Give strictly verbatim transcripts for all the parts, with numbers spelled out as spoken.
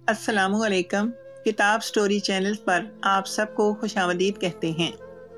अस्सलामु अलैकुम। किताब स्टोरी चैनल पर आप सबको खुशामदीद कहते हैं।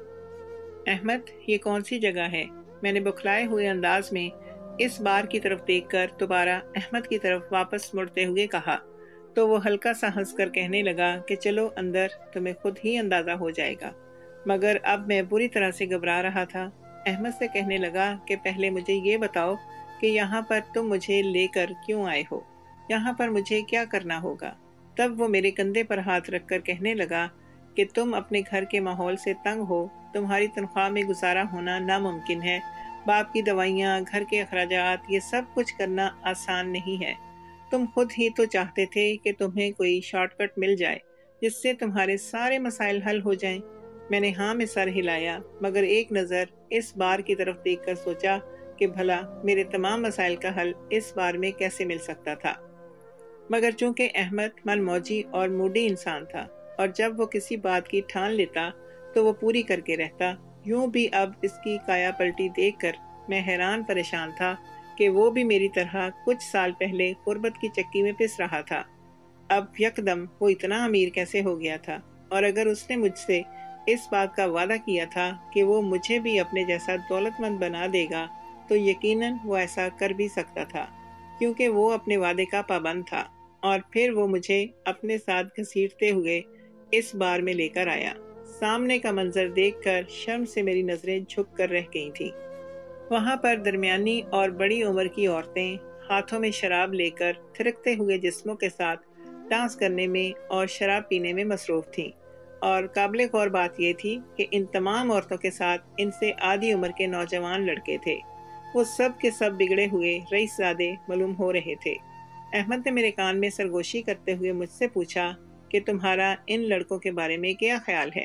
अहमद, ये कौन सी जगह है? मैंने बुखलाए हुए अंदाज में इस बार की तरफ देखकर दोबारा अहमद की तरफ वापस मुड़ते हुए कहा, तो वो हल्का सा हंसकर कहने लगा कि चलो अंदर, तुम्हें खुद ही अंदाज़ा हो जाएगा। मगर अब मैं बुरी तरह से घबरा रहा था। अहमद से कहने लगा कि पहले मुझे ये बताओ कि यहाँ पर तुम मुझे लेकर क्यों आए हो? यहाँ पर मुझे क्या करना होगा? तब वो मेरे कंधे पर हाथ रखकर कहने लगा कि तुम अपने घर के माहौल से तंग हो, तुम्हारी तनख्वाह में गुजारा होना नामुमकिन है, बाप की दवाइयाँ, घर के अखराजात, ये सब कुछ करना आसान नहीं है। तुम खुद ही तो चाहते थे कि तुम्हें कोई शॉर्टकट मिल जाए जिससे तुम्हारे सारे मसाइल हल हो जाएं। मैंने हाँ में सर हिलाया, मगर एक नज़र इस बार की तरफ देखकर सोचा कि भला मेरे तमाम मसाइल का हल इस बार में कैसे मिल सकता था। मगर चूंकि अहमद मनमौजी और मूडी इंसान था और जब वो किसी बात की ठान लेता तो वो पूरी करके रहता, यूं भी अब इसकी काया पलटी देखकर मैं हैरान परेशान था कि वो भी मेरी तरह कुछ साल पहले गुर्बत की चक्की में पिस रहा था। अब यकदम वो इतना अमीर कैसे हो गया था? और अगर उसने मुझसे इस बात का वादा किया था कि वो मुझे भी अपने जैसा दौलतमंद बना देगा, तो यकीनन वो ऐसा कर भी सकता था, क्योंकि वो अपने वादे का पाबंद था। और फिर वो मुझे अपने साथ घसीटते हुए इस बार में लेकर आया। सामने का मंजर देखकर शर्म से मेरी नजरें झुक कर रह गई थीं। वहाँ पर दरमियानी और बड़ी उम्र की औरतें हाथों में शराब लेकर थिरकते हुए जिस्मों के साथ डांस करने में और शराब पीने में मसरूफ थीं। और काबिल गौर बात यह थी कि इन तमाम औरतों के साथ इनसे आधी उम्र के नौजवान लड़के थे। वो सब के सब बिगड़े हुए रईसज़ादे मालूम हो रहे थे। अहमद ने मेरे कान में सरगोशी करते हुए मुझसे पूछा कि तुम्हारा इन लड़कों के बारे में क्या ख्याल है?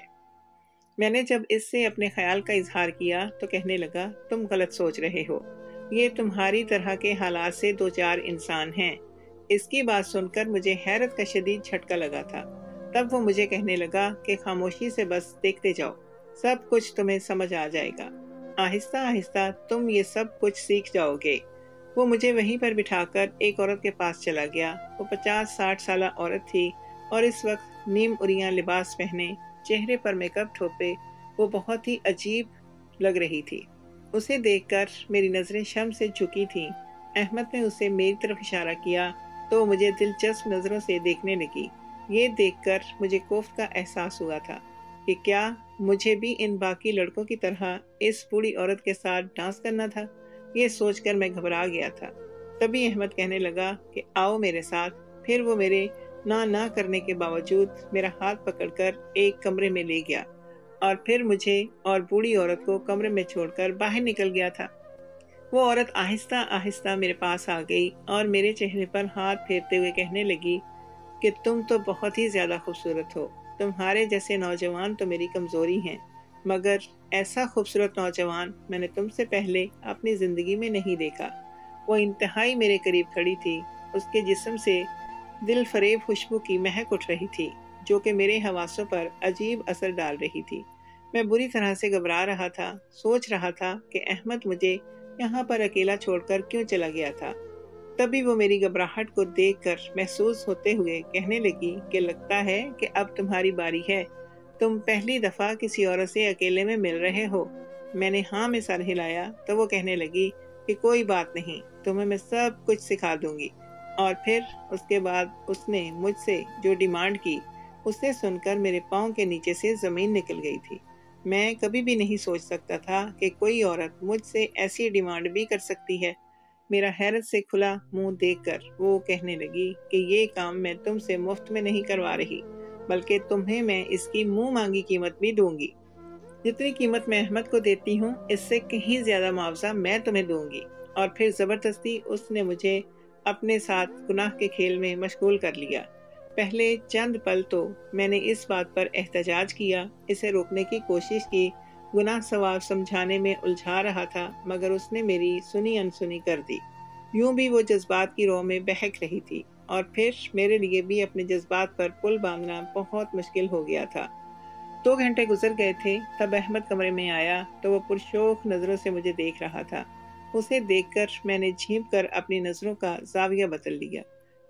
मैंने जब इससे अपने ख्याल का इजहार किया तो कहने लगा, तुम गलत सोच रहे हो, ये तुम्हारी तरह के हालात से दो चार इंसान हैं। इसकी बात सुनकर मुझे हैरत का शदीद झटका लगा था। तब वो मुझे कहने लगा कि खामोशी से बस देखते जाओ, सब कुछ तुम्हें समझ आ जाएगा, आहिस्ता आहिस्ता तुम ये सब कुछ सीख जाओगे। वो मुझे वहीं पर बिठाकर एक औरत के पास चला गया। वो पचास साठ साल औरत थी और इस वक्त नीम उरियां लिबास पहने, चेहरे पर मेकअप ठोपे, वो बहुत ही अजीब लग रही थी। उसे देखकर मेरी नज़रें शर्म से झुकी थीं। अहमद ने उसे मेरी तरफ इशारा किया तो मुझे दिलचस्प नज़रों से देखने लगी। ये देखकर मुझे कोफ्त का एहसास हुआ था कि क्या मुझे भी इन बाकी लड़कों की तरह इस बूढ़ी औरत के साथ डांस करना था? ये सोचकर मैं घबरा गया था। तभी अहमद कहने लगा कि आओ मेरे साथ। फिर वो मेरे ना ना करने के बावजूद मेरा हाथ पकड़कर एक कमरे में ले गया और फिर मुझे और बूढ़ी औरत को कमरे में छोड़कर बाहर निकल गया था। वो औरत आहिस्ता आहिस्ता मेरे पास आ गई और मेरे चेहरे पर हाथ फेरते हुए कहने लगी कि तुम तो बहुत ही ज़्यादा खूबसूरत हो, तुम्हारे जैसे नौजवान तो मेरी कमज़ोरी हैं, मगर ऐसा खूबसूरत नौजवान मैंने तुमसे पहले अपनी ज़िंदगी में नहीं देखा। वो इंतहाई मेरे करीब खड़ी थी। उसके जिस्म से दिल फरेब खुशबू की महक उठ रही थी जो कि मेरे हवासों पर अजीब असर डाल रही थी। मैं बुरी तरह से घबरा रहा था। सोच रहा था कि अहमद मुझे यहाँ पर अकेला छोड़कर क्यों चला गया था। तभी वो मेरी घबराहट को देखकर महसूस होते हुए कहने लगी कि लगता है कि अब तुम्हारी बारी है, तुम पहली दफ़ा किसी औरत से अकेले में मिल रहे हो। मैंने हाँ में सर हिलाया तो वो कहने लगी कि कोई बात नहीं, तुम्हें मैं सब कुछ सिखा दूंगी। और फिर उसके बाद उसने मुझसे जो डिमांड की उसे सुनकर मेरे पाँव के नीचे से ज़मीन निकल गई थी। मैं कभी भी नहीं सोच सकता था कि कोई औरत मुझसे ऐसी डिमांड भी कर सकती है। मेरा हैरत से खुला मुंह देखकर वो कहने लगी कि ये काम मैं तुमसे मुफ्त में नहीं करवा रही, बल्कि तुम्हें मैं इसकी मुंह मांगी कीमत भी दूंगी। जितनी कीमत मैं अहमद को देती हूँ, इससे कहीं ज्यादा मुआवजा मैं तुम्हें दूंगी। और फिर जबरदस्ती उसने मुझे अपने साथ गुनाह के खेल में मशगूल कर लिया। पहले चंद पल तो मैंने इस बात पर एहतजाज किया, इसे रोकने की कोशिश की, गुनाह सवाब समझाने में उलझा रहा था, मगर उसने मेरी सुनी अनसुनी कर दी। यूं भी वो जज्बात की रोह में बहक रही थी और फिर मेरे लिए भी अपने जज्बात पर पुल बांधना बहुत मुश्किल हो गया था। दो घंटे गुजर गए थे। तब अहमद कमरे में आया तो वो पुरशौक नज़रों से मुझे देख रहा था। उसे देखकर मैंने झींप कर अपनी नज़रों का जाविया बदल लिया।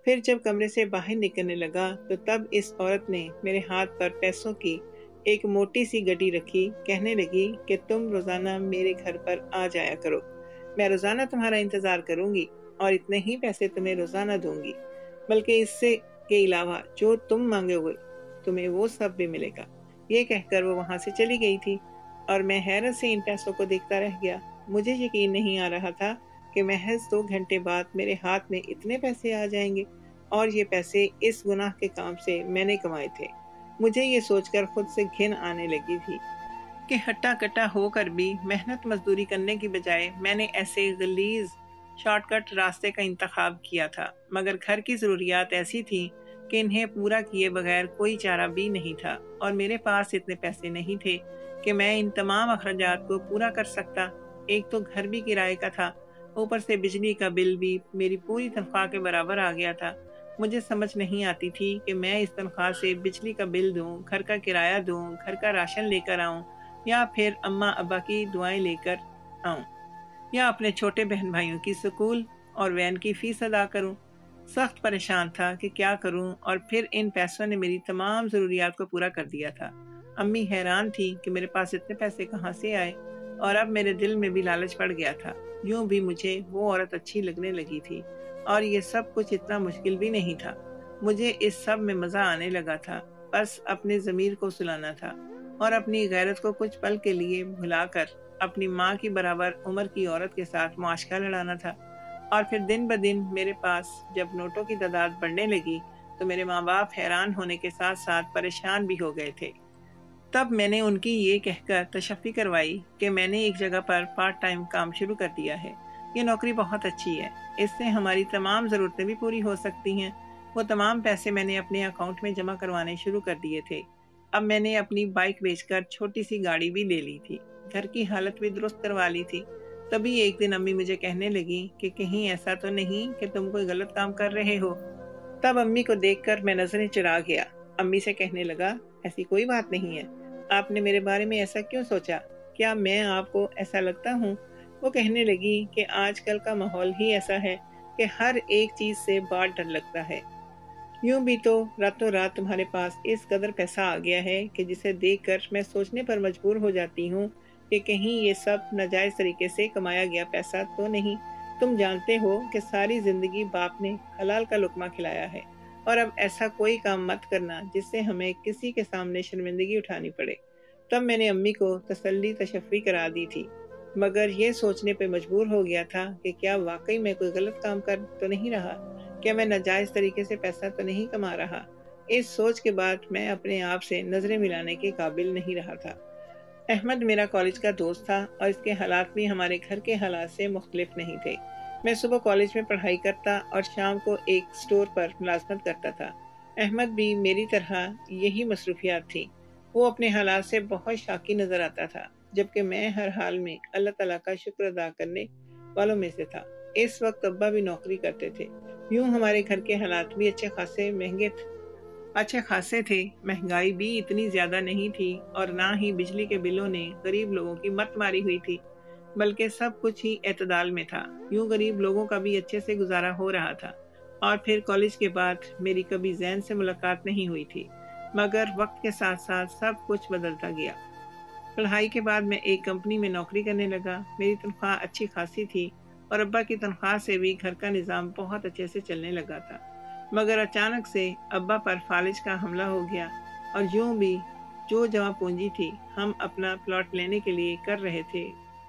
پھر جب کمرے سے باہر نکلنے لگا تو تب اس عورت نے میرے ہاتھ پر پیسوں کی ایک موٹی سی گڈی رکھی، کہنے لگی کہ تم روزانہ میرے گھر پر آ جایا کرو، میں روزانہ تمہارا انتظار کروں گی اور اتنے ہی پیسے تمہیں روزانہ دوں گی، بلکہ اس سے کے علاوہ جو تم مانگے ہوئے تمہیں وہ سب بھی ملے گا۔ یہ کہہ کر وہ وہاں سے چلی گئی تھی اور میں حیرت سے ان پیسوں کو دیکھتا رہ گیا۔ مجھے یقین نہیں آ رہا تھا کہ محض دو گھنٹے بعد میرے ہاتھ میں اتنے پیسے آ جائیں گے، اور یہ پیسے اس گناہ کے کام سے میں نے کمائے تھے۔ مجھے یہ سوچ کر خود سے گھن آنے لگی تھی کہ ہٹا کٹا ہو کر بھی محنت مزدوری کرنے کی بجائے میں نے ایسے غلیظ شارٹ کٹ راستے کا انتخاب کیا تھا، مگر گھر کی ضروریات ایسی تھیں کہ انہیں پورا کیے بغیر کوئی چارہ بھی نہیں تھا، اور میرے پاس اتنے پیسے نہیں تھے کہ میں ان تمام اخراجات کو پورا کر سکتا۔ ایک تو گھر بھی کرائے کا تھا، اوپر سے بجلی کا بل بھی میری پوری تنخواہ کے برابر آ گیا تھا۔ مجھے سمجھ نہیں آتی تھی کہ میں اس تنخواہ سے بجلی کا بل دوں، گھر کا کرایہ دوں، گھر کا راشن لے کر آؤں، یا پھر اماں ابا کی دعائیں لے کر آؤں، یا اپنے چھوٹے بہن بھائیوں کی سکول اور وین کی فیس ادا کروں۔ سخت پریشان تھا کہ کیا کروں، اور پھر ان پیسوں نے میری تمام ضروریات کو پورا کر دیا تھا۔ امی حیران تھی کہ میرے پاس اتنے پیسے کہاں سے آئے، اور اب میرے دل میں بھی لالچ پڑ گیا تھا۔ یوں بھی مجھے وہ عورت اچھی لگنے لگی تھی، اور یہ سب کچھ اتنا مشکل بھی نہیں تھا۔ مجھے اس سب میں مزہ آنے لگا تھا، بس اپنے ضمیر کو سلانا تھا اور اپنی غیرت کو کچھ پل کے لیے بھلا کر اپنی ماں کی برابر عمر کی عورت کے ساتھ معاشقہ لڑانا تھا۔ اور پھر دن بدن میرے پاس جب نوٹوں کی تعداد بڑھنے لگی تو میرے ماں باپ حیران ہونے کے ساتھ ساتھ پریشان بھی ہو گئے تھے۔ تب میں نے ان کی یہ کہہ کر تشفی کروائی کہ میں نے ایک جگہ پر پارٹ ٹائم کام شروع کر دیا ہے، یہ نوکری بہت اچھی ہے، اس سے ہماری تمام ضرورتیں بھی پوری ہو سکتی ہیں۔ وہ تمام پیسے میں نے اپنے اکاؤنٹ میں جمع کروانے شروع کر دیے تھے۔ اب میں نے اپنی بائک بیچ کر چھوٹی سی گاڑی بھی لے لی تھی، گھر کی حالت بھی درست کروا لی تھی۔ تبھی ایک دن امی مجھے کہنے لگی کہ کہیں ایسا تو نہیں کہ تم کوئی غلط کام کر رہے ہو۔ تب امی کو دیکھ کر میں نظریں چرا گیا۔ امی سے کہنے لگا، ایسی کوئی بات نہیں ہے، آپ نے میرے بارے میں ایسا کیوں سوچا؟ کیا میں آپ کو ایسا لگتا ہوں؟ وہ کہنے لگی کہ آج کل کا ماحول ہی ایسا ہے کہ ہر ایک چیز سے بہت ڈر لگتا ہے۔ یوں بھی تو راتوں رات تمہارے پاس اس قدر پیسہ آ گیا ہے کہ جسے دیکھ کر میں سوچنے پر مجبور ہو جاتی ہوں کہ کہیں یہ سب ناجائز طریقے سے کمایا گیا پیسہ تو نہیں۔ تم جانتے ہو کہ ساری زندگی باپ نے حلال کا لقمہ کھلایا ہے، اور اب ایسا کوئی کام مت کرنا جس سے ہمیں کسی کے سامنے شرمندگی اٹھانی پڑے۔ تب میں نے امی کو تسلی تشفی کرا دی تھی، مگر یہ سوچنے پہ مجبور ہو گیا تھا کہ کیا واقعی میں کوئی غلط کام کر تو نہیں رہا، کیا میں ناجائز طریقے سے پیسہ تو نہیں کما رہا۔ اس سوچ کے بعد میں اپنے آپ سے نظریں ملانے کے قابل نہیں رہا تھا۔ احمد میرا کالج کا دوست تھا، اور اس کے حالات بھی ہمارے گھر کے حالات سے مختلف نہیں تھے۔ میں صبح کالج میں پڑھائی کرتا اور شام کو ایک اسٹور پر ملازمت کرتا تھا۔ احمد بھی میری طرح یہی مصروفیات تھی۔ وہ اپنے حالات سے بہت شاکی نظر آتا تھا، جبکہ میں ہر حال میں اللہ تعالیٰ کا شکر ادا کرنے والوں میں سے تھا۔ اس وقت ابا بھی نوکری کرتے تھے۔ یوں ہمارے گھر کے حالات بھی اچھے خاصے مہنگے تھے اچھے خاصے تھے مہنگائی بھی اتنی زیادہ نہیں تھی، اور نہ ہی بجلی کے بلوں نے غریب لوگوں کی مت ماری ہوئی تھی، بلکہ سب کچھ ہی اعتدال میں تھا۔ یوں غریب لوگوں کا بھی اچھے سے گزارا ہو رہا تھا۔ اور پھر کالج کے بعد میری کبھی زین سے ملاقات نہیں ہوئی تھی، مگر وقت کے ساتھ ساتھ سب کچھ بدلتا گیا۔ پڑھائی کے بعد میں ایک کمپنی میں نوکری کرنے لگا۔ میری تنخواہ اچھی خاصی تھی، اور ابا کی تنخواہ سے بھی گھر کا نظام بہت اچھے سے چلنے لگا تھا۔ مگر اچانک سے ابا پر فالج کا حملہ ہو گیا، اور یوں بھی جو جمع پونجی تھی ہم اپنا پلاٹ لینے کے لیے کر رہے تھے،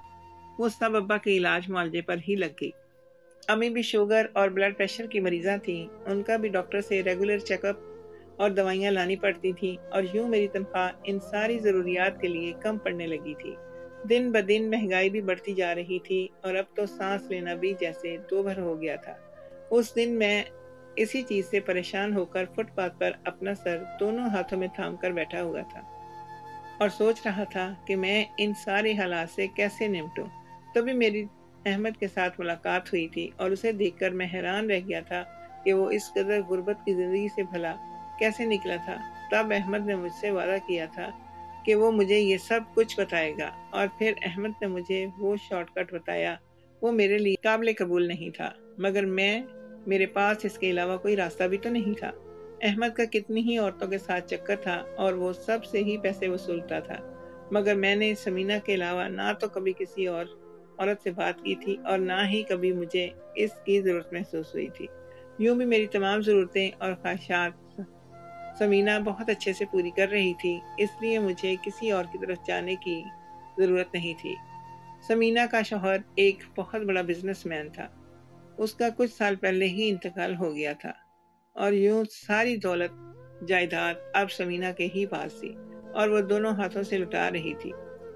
وہ سب ابا کے علاج معالجے پر ہی لگ گئی۔ امی بھی شوگر اور بلڈ پریشر کی مریضاں تھیں، ان کا بھی ڈاکٹر سے ریگولر چیک اپ اور دوائیاں لانی پڑتی تھیں، اور یوں میری تنخواہ ان ساری ضروریات کے لیے کم پڑنے لگی تھی۔ دن بدن مہنگائی بھی بڑھتی جا رہی تھی، اور اب تو سانس لینا بھی جیسے دو بھر ہو گیا تھا۔ اس دن میں اسی چیز سے پریشان ہو کر فٹ پاتھ پر اپنا سر دونوں ہاتھوں میں تھام کر بیٹھا ہوا تھا، اور سوچ رہا تھا کہ میں ان سارے حالات سے کیسے نمٹوں۔ تبھی میری احمد کے ساتھ ملاقات ہوئی تھی، اور اسے دیکھ کر میں حیران رہ گیا تھا کہ وہ اس قدر غربت کی زندگی سے بھلا کیسے نکلا تھا۔ تب احمد نے مجھ سے وعدہ کیا تھا کہ وہ مجھے یہ سب کچھ بتائے گا، اور پھر احمد نے مجھے وہ شارٹ کٹ بتایا۔ وہ میرے لیے قابل قبول نہیں تھا، مگر میں میرے پاس اس کے علاوہ کوئی راستہ بھی تو نہیں تھا۔ احمد کا کتنی ہی عورتوں کے ساتھ چکر تھا اور وہ سب سے ہی پیسے وصولتا تھا، مگر میں نے سمینہ کے علاوہ نہ تو کبھی کسی اور عورت سے بات کی تھی اور نہ ہی کبھی مجھے اس کی ضرورت محسوس ہوئی تھی۔ یوں بھی میری تمام ضرورتیں اور خواہشات سمینہ بہت اچھے سے پوری کر رہی تھی، اس لیے مجھے کسی اور کی طرف جانے کی ضرورت نہیں تھی۔ سمینہ کا شوہر ایک بہت بڑا بزنس مین تھا، اس کا کچھ سال پہلے ہی انتقال ہو گیا تھا اور یوں ساری دولت جائیداد اب سمینہ کے ہی پاس تھی اور وہ دونوں ہاتھوں سے لٹا رہی تھی۔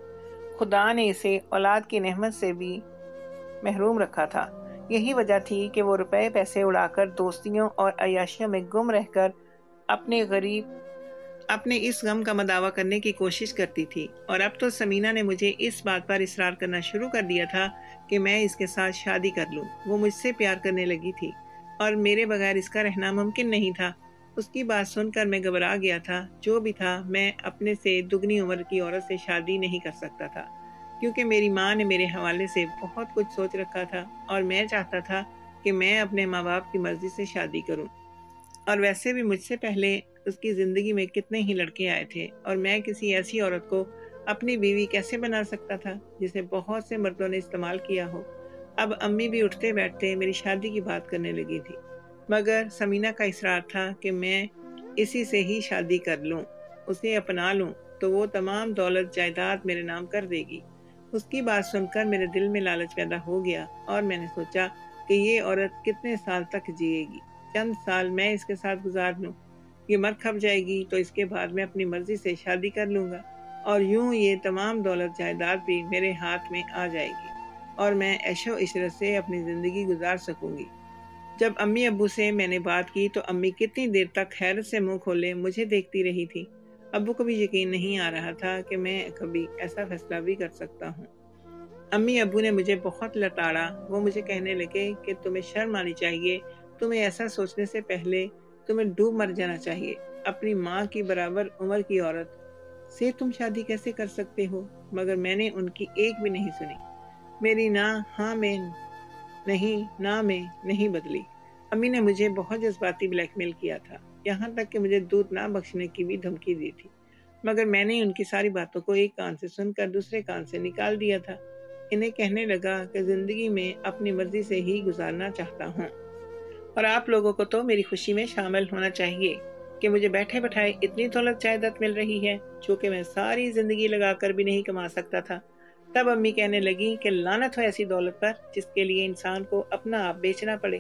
خدا نے اسے اولاد کی نعمت سے بھی محروم رکھا تھا۔ یہی وجہ تھی کہ وہ روپے پیسے اڑا کر دوستیوں اور عیاشیوں میں گم رہ کر اپنے غریب اپنے اس غم کا مداوع کرنے کی کوشش کرتی تھی، اور اب تو سمینہ نے مجھے اس بات پر اصرار کرنا شروع کر دیا تھا کہ میں اس کے ساتھ شادی کر لوں۔ وہ مجھ سے پیار کرنے لگی تھی اور میرے بغیر اس کا رہنا ممکن نہیں تھا۔ اس کی بات سن کر میں گھبرا گیا تھا۔ جو بھی تھا، میں اپنے سے دگنی عمر کی عورت سے شادی نہیں کر سکتا تھا، کیونکہ میری ماں نے میرے حوالے سے بہت کچھ سوچ رکھا تھا اور میں چاہتا تھا کہ میں اپنے ماں باپ کی مرضی سے شادی کروں۔ اور ویسے بھی مجھ سے پہلے اس کی زندگی میں کتنے ہی لڑکے آئے تھے، اور میں کسی ایسی عورت کو اپنی بیوی کیسے بنا سکتا تھا جسے بہت سے مردوں نے استعمال کیا ہو۔ اب امی بھی اٹھتے بیٹھتے میری شادی کی بات کرنے لگی تھی، مگر سمینہ کا اصرار تھا کہ میں اسی سے ہی شادی کر لوں، اسے اپنا لوں تو وہ تمام دولت جائیداد میرے نام کر دے گی۔ اس کی بات سن کر میرے دل میں لالچ پیدا ہو گیا اور میں نے سوچا کہ یہ عورت کتنے سال تک جیے گی۔ چند سال میں اس کے ساتھ گزار لوں، یہ مر کھپ جائے گی تو اس کے بعد میں اپنی مرضی سے شادی کر لوں گا، اور یوں یہ تمام دولت جائیداد بھی میرے ہاتھ میں آ جائے گی اور میں عیش و عشرت سے اپنی زندگی گزار سکوں گی۔ جب امی ابو سے میں نے بات کی تو امی کتنی دیر تک حیرت سے منہ کھولے مجھے دیکھتی رہی تھی۔ ابو کو بھی یقین نہیں آ رہا تھا کہ میں کبھی ایسا فیصلہ بھی کر سکتا ہوں۔ امی ابو نے مجھے بہت لتاڑا۔ وہ مجھے کہنے لگے کہ تمہیں شرم آنی چاہیے، تمہیں ایسا سوچنے سے پہلے تمہیں ڈوب مر جانا چاہیے۔ اپنی ماں کی برابر عمر کی عورت سے تم شادی کیسے کر سکتے ہو؟ مگر میں نے ان کی ایک بھی نہیں سنی۔ میری نہ ہاں میں نہیں نہ میں نہیں بدلی۔ امی نے مجھے بہت جذباتی بلیک میل کیا تھا، یہاں تک کہ مجھے دودھ نہ بخشنے کی بھی دھمکی دی تھی، مگر میں نے ان کی ساری باتوں کو ایک کان سے سن کر دوسرے کان سے نکال دیا تھا۔ انہیں کہنے لگا کہ زندگی میں اپنی مرضی سے ہی گزارنا چاہتا ہوں، اور آپ لوگوں کو تو میری خوشی میں شامل ہونا چاہیے کہ مجھے بیٹھے بٹھائے اتنی دولت جائیداد مل رہی ہے جو کہ میں ساری زندگی لگا کر بھی نہیں کما سکتا تھا۔ تب امی کہنے لگی کہ لعنت ہو ایسی دولت پر جس کے لیے انسان کو اپنا آپ بیچنا پڑے۔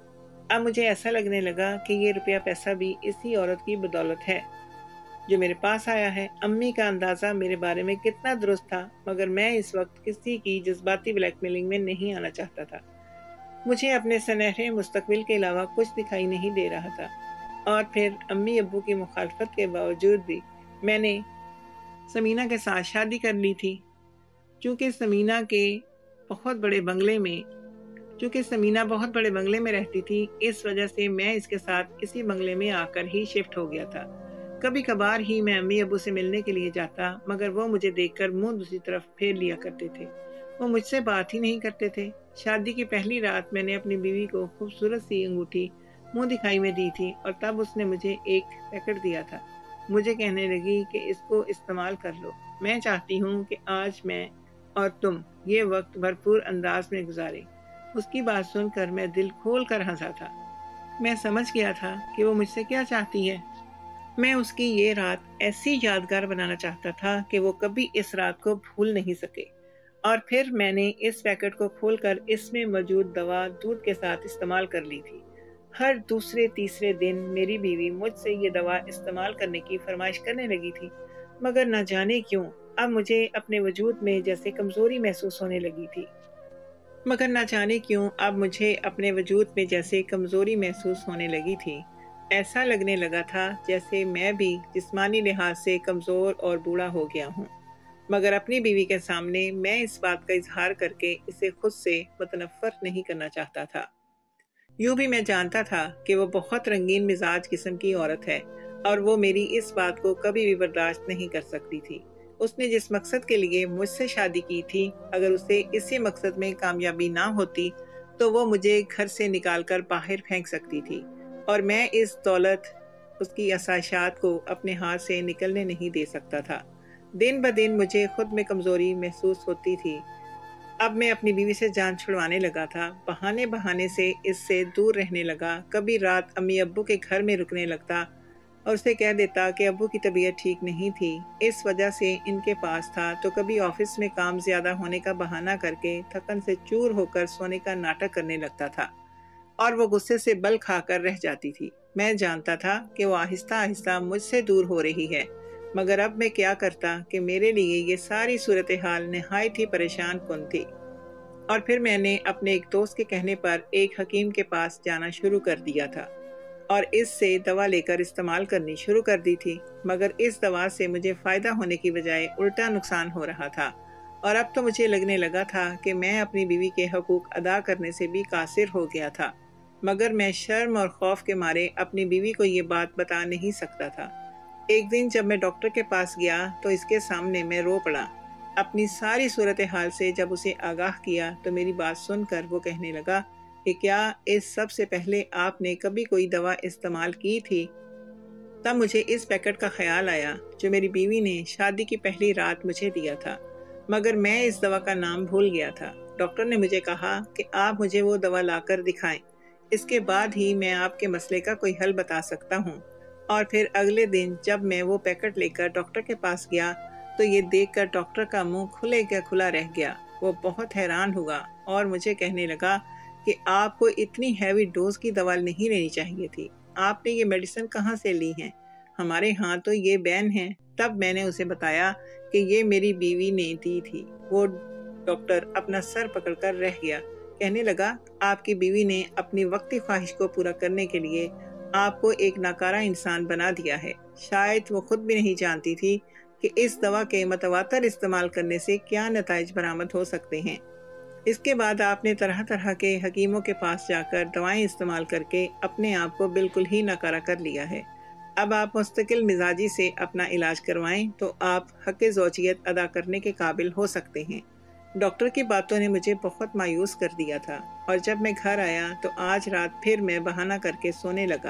اب مجھے ایسا لگنے لگا کہ یہ روپیہ پیسہ بھی اسی عورت کی بدولت ہے جو میرے پاس آیا ہے۔ امی کا اندازہ میرے بارے میں کتنا درست تھا، مگر میں اس وقت کسی کی جذباتی بلیک میلنگ میں نہیں آنا چاہتا تھا۔ مجھے اپنے سنہرے مستقبل کے علاوہ کچھ دکھائی نہیں دے رہا تھا، اور پھر امی ابو کی مخالفت کے باوجود بھی میں نے سمینہ کے ساتھ شادی کر لی تھی۔ چونکہ سمینہ کے بہت بڑے بنگلے میں چونکہ سمینہ بہت بڑے بنگلے میں رہتی تھی، اس وجہ سے میں اس کے ساتھ اسی بنگلے میں آ کر ہی شفٹ ہو گیا تھا۔ کبھی کبھار ہی میں امی ابو سے ملنے کے لیے جاتا، مگر وہ مجھے دیکھ کر منہ دوسری طرف پھیر لیا کرتے تھے۔ وہ مجھ سے بات ہی نہیں کرتے تھے۔ شادی کی پہلی رات میں نے اپنی بیوی کو خوبصورت سی انگوٹھی منہ دکھائی میں دی تھی، اور تب اس نے مجھے ایک پیکٹ دیا تھا۔ مجھے کہنے لگی کہ اس کو استعمال کر لو، میں چاہتی ہوں کہ آج میں اور تم یہ وقت بھرپور انداز میں گزارے۔ اس کی بات سن کر میں دل کھول کر ہنسا تھا۔ میں سمجھ گیا تھا کہ وہ مجھ سے کیا چاہتی ہے۔ میں اس کی یہ رات ایسی یادگار بنانا چاہتا تھا کہ وہ کبھی اس رات کو بھول نہیں سکے۔ اور پھر میں نے اس پیکٹ کو کھول کر اس میں موجود دوا دودھ کے ساتھ استعمال کر لی تھی۔ ہر دوسرے تیسرے دن میری بیوی مجھ سے یہ دوا استعمال کرنے کی فرمائش کرنے لگی تھی، مگر نہ جانے کیوں اب مجھے اپنے وجود میں جیسے کمزوری محسوس ہونے لگی تھی مگر نہ جانے کیوں اب مجھے اپنے وجود میں جیسے کمزوری محسوس ہونے لگی تھی۔ ایسا لگنے لگا تھا جیسے میں بھی جسمانی لحاظ سے کمزور اور بوڑھا ہو گیا ہوں، مگر اپنی بیوی کے سامنے میں اس بات کا اظہار کر کے اسے خود سے متنفر نہیں کرنا چاہتا تھا۔ یوں بھی میں جانتا تھا کہ وہ بہت رنگین مزاج قسم کی عورت ہے، اور وہ میری اس بات کو کبھی بھی برداشت نہیں کر سکتی تھی۔ اس نے جس مقصد کے لیے مجھ سے شادی کی تھی، اگر اسے اسی مقصد میں کامیابی نہ ہوتی تو وہ مجھے گھر سے نکال کر باہر پھینک سکتی تھی، اور میں اس دولت، اس کی آسائشات کو اپنے ہاتھ سے نکلنے نہیں دے سکتا تھا۔ دن بہ دن مجھے خود میں کمزوری محسوس ہوتی تھی۔ اب میں اپنی بیوی سے جان چھڑوانے لگا تھا، بہانے بہانے سے اس سے دور رہنے لگا۔ کبھی رات امی ابو کے گھر میں رکنے لگتا اور اسے کہہ دیتا کہ ابو کی طبیعت ٹھیک نہیں تھی، اس وجہ سے ان کے پاس تھا۔ تو کبھی آفس میں کام زیادہ ہونے کا بہانہ کر کے تھکن سے چور ہو کر سونے کا ناٹک کرنے لگتا تھا، اور وہ غصے سے بل کھا کر رہ جاتی تھی۔ میں جانتا تھا کہ وہ آہستہ آہستہ مجھ سے دور ہو رہی ہے، مگر اب میں کیا کرتا کہ میرے لیے یہ ساری صورتحال نہایت ہی پریشان کن تھی۔ اور پھر میں نے اپنے ایک دوست کے کہنے پر ایک حکیم کے پاس جانا شروع کر دیا تھا اور اس سے دوا لے کر استعمال کرنی شروع کر دی تھی، مگر اس دوا سے مجھے فائدہ ہونے کی بجائے الٹا نقصان ہو رہا تھا، اور اب تو مجھے لگنے لگا تھا کہ میں اپنی بیوی کے حقوق ادا کرنے سے بھی قاصر ہو گیا تھا، مگر میں شرم اور خوف کے مارے اپنی بیوی کو یہ بات بتا نہیں سکتا تھا۔ ایک دن جب میں ڈاکٹر کے پاس گیا تو اس کے سامنے میں رو پڑا۔ اپنی ساری صورتحال سے جب اسے آگاہ کیا تو میری بات سن کر وہ کہنے لگا کہ کیا اس سب سے پہلے آپ نے کبھی کوئی دوا استعمال کی تھی؟ تب مجھے اس پیکٹ کا خیال آیا جو میری بیوی نے شادی کی پہلی رات مجھے دیا تھا، مگر میں اس دوا کا نام بھول گیا تھا۔ ڈاکٹر نے مجھے کہا کہ آپ مجھے وہ دوا لا کر دکھائیں، اس کے بعد ہی میں آپ کے مسئلے کا کوئی حل بتا سکتا ہوں۔ اور پھر اگلے دن جب میں وہ پیکٹ لے کر ڈاکٹر کے پاس گیا تو یہ دیکھ کر ڈاکٹر کا منہ کھلے کا کھلا رہ گیا۔ وہ بہت حیران ہوا اور مجھے کہنے لگا کہ آپ کو اتنی ہیوی ڈوز کی دوا نہیں لینی چاہیے تھی، آپ نے یہ میڈیسن کہاں سے لی ہیں؟ ہمارے ہاں تو یہ بین ہے۔ تب میں نے اسے بتایا کہ یہ میری بیوی نے دی تھی۔ وہ ڈاکٹر اپنا سر پکڑ کر رہ گیا، کہنے لگا آپ کی بیوی نے اپنی وقتی خواہش کو پورا کرنے کے لیے آپ کو ایک ناکارہ انسان بنا دیا ہے۔ شاید وہ خود بھی نہیں جانتی تھی کہ اس دوا کے متواتر استعمال کرنے سے کیا نتائج برآمد ہو سکتے ہیں۔ اس کے بعد آپ نے طرح طرح کے حکیموں کے پاس جا کر دوائیں استعمال کر کے اپنے آپ کو بالکل ہی ناکارہ کر لیا ہے۔ اب آپ مستقل مزاجی سے اپنا علاج کروائیں تو آپ حق زوجیت ادا کرنے کے قابل ہو سکتے ہیں۔ ڈاکٹر کی باتوں نے مجھے بہت مایوس کر دیا تھا، اور جب میں گھر آیا تو آج رات پھر میں بہانہ کر کے سونے لگا،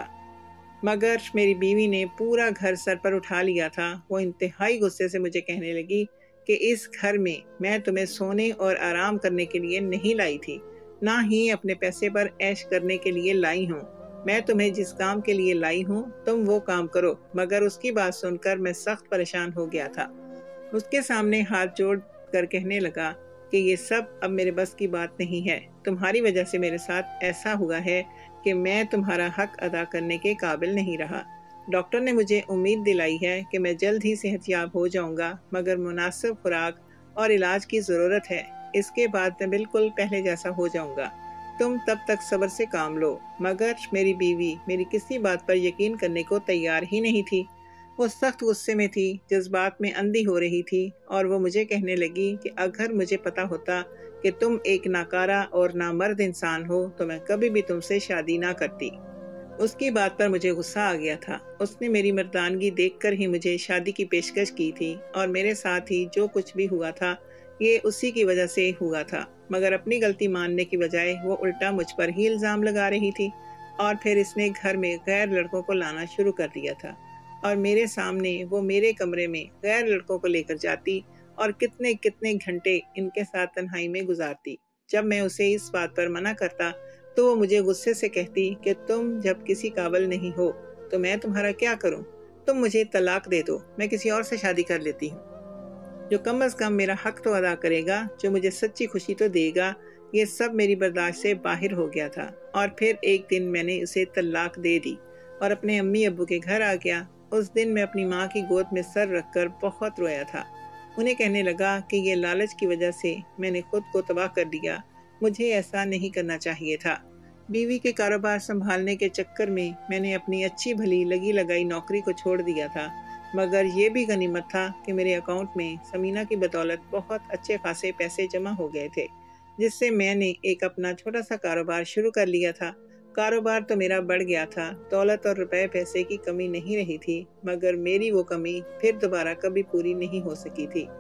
مگر میری بیوی نے پورا گھر سر پر اٹھا لیا تھا۔ وہ انتہائی غصے سے مجھے کہنے لگی کہ اس گھر میں میں تمہیں سونے اور آرام کرنے کے لیے نہیں لائی تھی، نہ ہی اپنے پیسے پر عیش کرنے کے لیے لائی ہوں۔ میں تمہیں جس کام کے لیے لائی ہوں تم وہ کام کرو۔ مگر اس کی بات سن کر میں سخت پریشان ہو گیا تھا۔ اس کے سامنے ہاتھ جوڑ کر کہنے لگا کہ یہ سب اب میرے بس کی بات نہیں ہے، تمہاری وجہ سے میرے ساتھ ایسا ہوا ہے کہ میں تمہارا حق ادا کرنے کے قابل نہیں رہا۔ ڈاکٹر نے مجھے امید دلائی ہے کہ میں جلد ہی صحت یاب ہو جاؤں گا، مگر مناسب خوراک اور علاج کی ضرورت ہے، اس کے بعد میں بالکل پہلے جیسا ہو جاؤں گا۔ تم تب تک صبر سے کام لو۔ مگر میری بیوی میری کسی بات پر یقین کرنے کو تیار ہی نہیں تھی۔ وہ سخت غصے میں تھی، جذبات میں اندھی ہو رہی تھی، اور وہ مجھے کہنے لگی کہ اگر مجھے پتا ہوتا کہ تم ایک ناکارہ اور نامرد انسان ہو تو میں کبھی بھی تم سے شادی نہ کرتی۔ اس کی بات پر مجھے غصہ آ گیا تھا۔ اس نے میری مردانگی دیکھ کر ہی مجھے شادی کی پیشکش کی تھی، اور میرے ساتھ ہی جو کچھ بھی ہوا تھا یہ اسی کی وجہ سے ہوا تھا، مگر اپنی غلطی ماننے کی بجائے وہ الٹا مجھ پر ہی الزام لگا رہی تھی۔ اور پھر اس نے گھر میں غیر لڑکوں کو لانا شروع کر دیا تھا، اور میرے سامنے وہ میرے کمرے میں غیر لڑکوں کو لے کر جاتی اور کتنے کتنے گھنٹے ان کے ساتھ تنہائی میں گزارتی۔ جب میں اسے اس بات پر منع کرتا تو وہ مجھے غصے سے کہتی کہ تم جب کسی قابل نہیں ہو تو میں تمہارا کیا کروں؟ تم مجھے طلاق دے دو، میں کسی اور سے شادی کر لیتی ہوں، جو کم از کم میرا حق تو ادا کرے گا، جو مجھے سچی خوشی تو دے گا۔ یہ سب میری برداشت سے باہر ہو گیا تھا، اور پھر ایک دن میں نے اسے طلاق دے دی اور اپنے امی ابو کے گھر آ گیا۔ اس دن میں اپنی ماں کی گود میں سر رکھ کر بہت رویا تھا۔ انہیں کہنے لگا کہ یہ لالچ کی وجہ سے میں نے خود کو تباہ کر دیا، مجھے ایسا نہیں کرنا چاہیے تھا۔ بیوی کے کاروبار سنبھالنے کے چکر میں میں نے اپنی اچھی بھلی لگی لگائی نوکری کو چھوڑ دیا تھا، مگر یہ بھی غنیمت تھا کہ میرے اکاؤنٹ میں سمینہ کی بدولت بہت اچھے خاصے پیسے جمع ہو گئے تھے، جس سے میں نے ایک اپنا چھوٹا سا کاروبار شروع کر لیا تھا۔ کاروبار تو میرا بڑھ گیا تھا، دولت اور روپے پیسے کی کمی نہیں رہی تھی، مگر میری وہ کمی پھر دوبارہ کبھی پوری نہیں ہو سکی تھی۔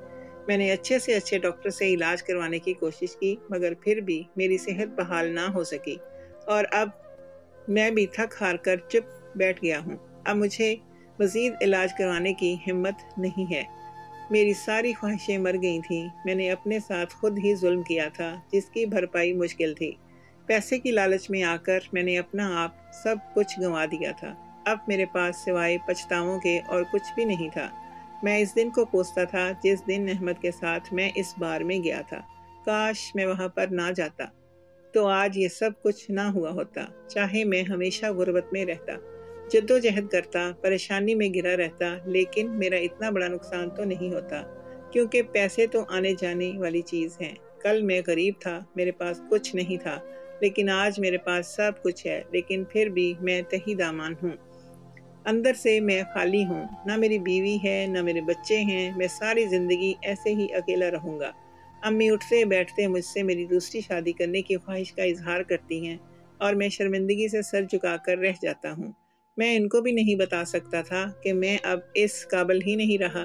میں نے اچھے سے اچھے ڈاکٹر سے علاج کروانے کی کوشش کی مگر پھر بھی میری صحت بحال نہ ہو سکی اور اب میں بھی تھک ہار کر چپ بیٹھ گیا ہوں۔ اب مجھے مزید علاج کروانے کی ہمت نہیں ہے۔ میری ساری خواہشیں مر گئی تھیں۔ میں نے اپنے ساتھ خود ہی ظلم کیا تھا جس کی بھرپائی مشکل تھی۔ پیسے کی لالچ میں آ کر میں نے اپنا آپ سب کچھ گنوا دیا تھا۔ اب میرے پاس سوائے پچھتاووں کے اور کچھ بھی نہیں تھا۔ میں اس دن کو کوستا تھا جس دن احمد کے ساتھ میں اس بار میں گیا تھا۔ کاش میں وہاں پر نہ جاتا تو آج یہ سب کچھ نہ ہوا ہوتا۔ چاہے میں ہمیشہ غربت میں رہتا، جدوجہد کرتا، پریشانی میں گرا رہتا، لیکن میرا اتنا بڑا نقصان تو نہیں ہوتا، کیونکہ پیسے تو آنے جانے والی چیز ہیں۔ کل میں غریب تھا، میرے پاس کچھ نہیں تھا، لیکن آج میرے پاس سب کچھ ہے، لیکن پھر بھی میں تہی دامان ہوں۔ اندر سے میں خالی ہوں، نہ میری بیوی ہے نہ میرے بچے ہیں۔ میں ساری زندگی ایسے ہی اکیلا رہوں گا۔ امی اٹھتے بیٹھتے مجھ سے میری دوسری شادی کرنے کی خواہش کا اظہار کرتی ہیں اور میں شرمندگی سے سر جھکا کر رہ جاتا ہوں۔ میں ان کو بھی نہیں بتا سکتا تھا کہ میں اب اس قابل ہی نہیں رہا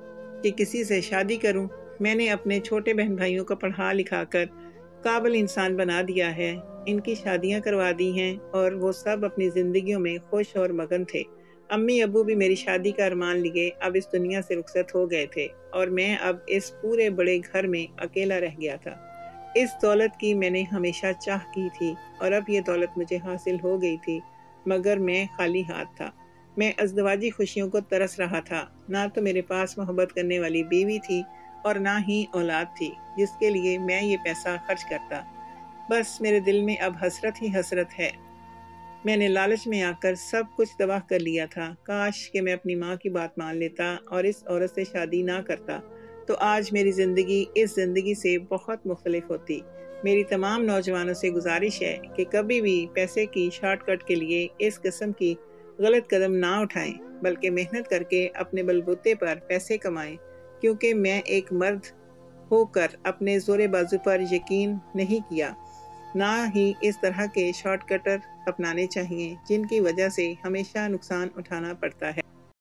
کہ کسی سے شادی کروں۔ میں نے اپنے چھوٹے بہن بھائیوں کو پڑھا لکھا کر قابل انسان بنا دیا ہے، ان کی شادیاں کروا دی ہیں اور وہ سب اپنی زندگیوں میں خوش اور مگن تھے۔ امی ابو بھی میری شادی کا ارمان لیے اب اس دنیا سے رخصت ہو گئے تھے اور میں اب اس پورے بڑے گھر میں اکیلا رہ گیا تھا۔ اس دولت کی میں نے ہمیشہ چاہ کی تھی اور اب یہ دولت مجھے حاصل ہو گئی تھی، مگر میں خالی ہاتھ تھا۔ میں ازدواجی خوشیوں کو ترس رہا تھا۔ نہ تو میرے پاس محبت کرنے والی بیوی تھی اور نہ ہی اولاد تھی جس کے لیے میں یہ پیسہ خرچ کرتا۔ بس میرے دل میں اب حسرت ہی حسرت ہے۔ میں نے لالچ میں آ کر سب کچھ تباہ کر لیا تھا۔ کاش کہ میں اپنی ماں کی بات مان لیتا اور اس عورت سے شادی نہ کرتا، تو آج میری زندگی اس زندگی سے بہت مختلف ہوتی۔ میری تمام نوجوانوں سے گزارش ہے کہ کبھی بھی پیسے کی شارٹ کٹ کے لیے اس قسم کی غلط قدم نہ اٹھائیں، بلکہ محنت کر کے اپنے بلبوتے پر پیسے کمائیں، کیونکہ میں ایک مرد ہو کر اپنے زور بازو پر یقین نہیں کیا۔ نہ ہی اس طرح کے شارٹ کٹر اپنانے چاہیے جن کی وجہ سے ہمیشہ نقصان اٹھانا پڑتا ہے۔